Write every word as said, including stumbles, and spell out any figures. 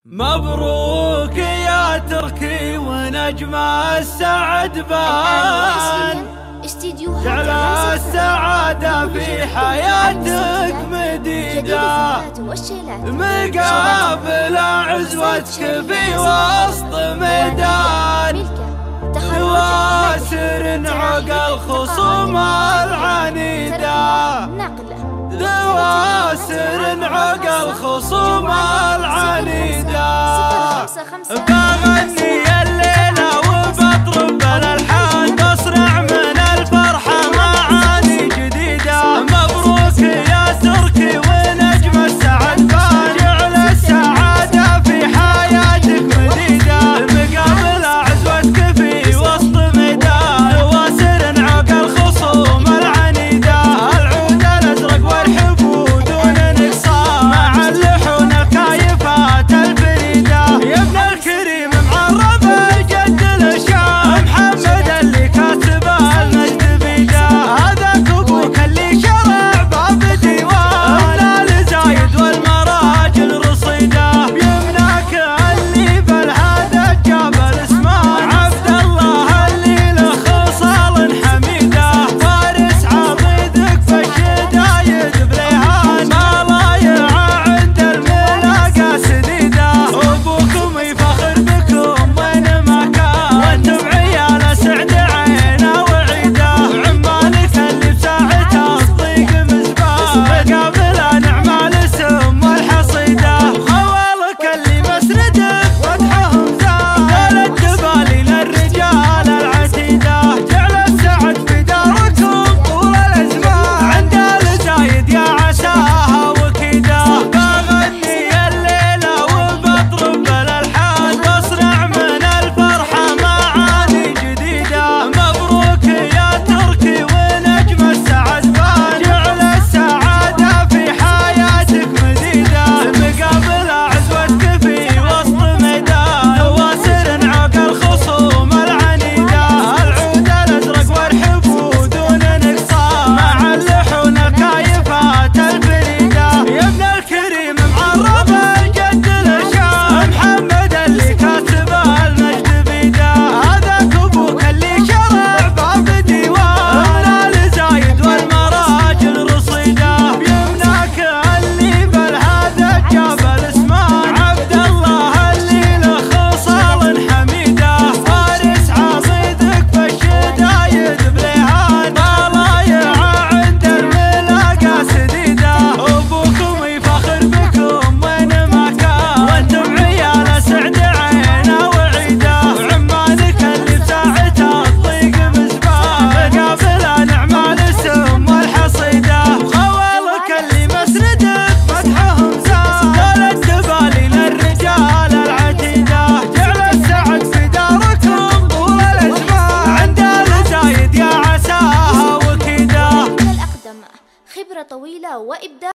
مبروك يا تركي ونجم السعد بان، جعل السعادة في حياتك مديدة، مقابل عزوتك في وسط ميدان، دواسر عقى الخصوم العنيدة، دواسر عقى الخصوم العنيدة. بغني الليلة وبطرب الألحان، بصنع من الفرحة معاني جديدة. مبروك يا تركي ونجم السعد بان، جعل السعادة في حياتك مديدة، مقابل عزوتك في وسط ميدان، دواسر عقى الخصوم العنيدة، العود الأزرق والحبو دون نقصان، مع اللحون الكايفات الفريدة. يا ابن الكريم معرب الجد الشام، محمد اللي كاتب المجد بيده، هذاك ابوك اللي شرع باب ديوان، ابن زايد والمراجل رصيده، يمناك اللي بالهذا جبل اسمان، عبد الله اللي له خصال حميده، فارس عضيدك في الشدايد بليهان، ما ضايع عند الملاقى سديده، ابوكم يفخر بكم وين ما كان، وانتم عيال سعد عينه وعيده، عمالك اللي بساعته الضيق مزبان، مقابل نعم الاسم والحصيده، خوالك اللي مسندك وجههم زان، الدبالي للرجال العتيده، جعل السعد في داركم طول الازمان، عند الزايد يا عساها وكيده. بغني الليله وبطرب الالحان، بصنع من الفرحه معاني جديده. مبروك يا تركي ونجم السعد بان، جعل السعاده في حياتك مديده، مقابل عزوتك في وسط ميدان، دواسر عقى الخصوم العنيده، العود الازرق والحبو دون نقصان، مع اللحون الكايفات الفريده. يا ابن الكريم معرب الجد الشام، محمد اللي كاتب المجد بيده، هذاك ابوك اللي شرع باب ديوان، ابن زايد والمراجل رصيده، يمناك اللي بالهذا جبل اسمان، عبد الله اللي له خصال حميده، فارس عضيدك في الشدايد بليهان، ما ضايع عند الملاقى سديده، ابوكم يفخر بكم وين ما كان، وانتم عيال سعد عينه وعيده، عمالك اللي بساعته الضيق مزبان، مقابل نعم الاسم والحصيده، خوالك اللي مسندك فتحهم زان، الدبالي للرجال العتيده، جعل السعد في داركم طول الازمان، عند الزايد يا عساها وكيده. الأقدم خبرة طويلة وإبداع.